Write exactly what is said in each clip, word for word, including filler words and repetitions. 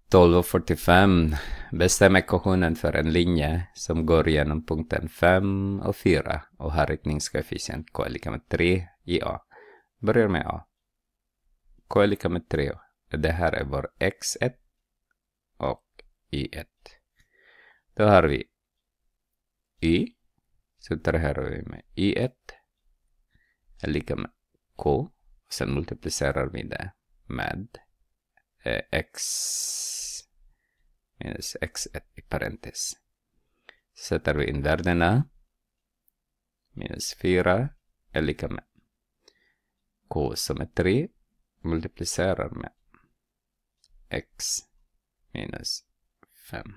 tolv och fyrtiofem. Bestäm ekvationen för en linje som går genom punkten fem och fyra och har riktningskoefficient k är lika med tre i A. Börjar med A. K är lika med tre. Det här är vår x ett och y ett. Då har vi y. Så tar det här vi med y ett är lika med k. Och sen multiplicerar vi det med eh, x minus x ett i parentes. Sätter vi in värdena. Minus fyra är lika med k som är tre. Multiplicerar med x minus fem.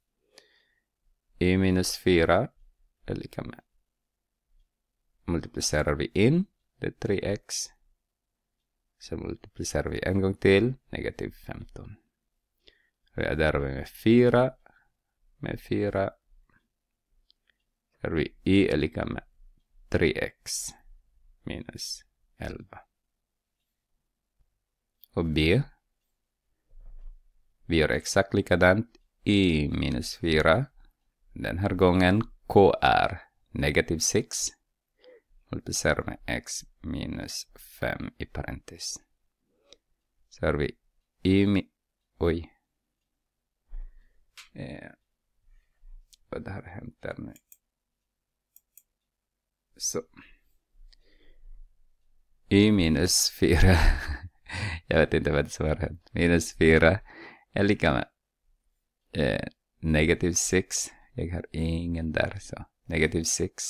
Y minus fyra är lika med. Multiplicerar vi in. Det är tre x. Så multiplicerar vi en gång till. Negativ femton. Vi adderar vi med fyra. Med fyra. Så har vi y är lika med tre x minus elva. Och b. Vi gör exakt likadant. Y minus fyra. Den här gången k är negativ sex. Multiplicerar med x minus fem i parentes. Så har vi y mi... Oj. Eh, vad har hänt där nu? Så. Y minus fyra. Jag vet inte vad som har hänt. Minus fyra är lika med eh, negativ sex. Jag har ingen där. Så negativ sex.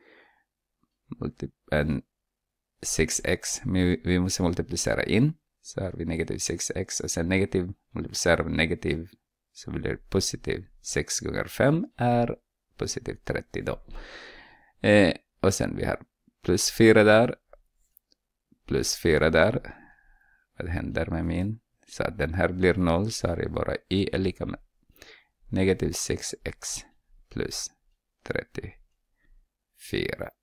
En sex x. Vi, vi måste multiplicera in. Så har vi negativ sex x. Och sen negativ multiplicerar med negativ. Så blir det positiv. sex gånger fem är positiv trettio då. Eh, och sen vi har plus fyra där. Plus fyra där. Vad händer med min? Så att den här blir noll. Så har jag bara y är lika med negativ sex x plus trettiofyra.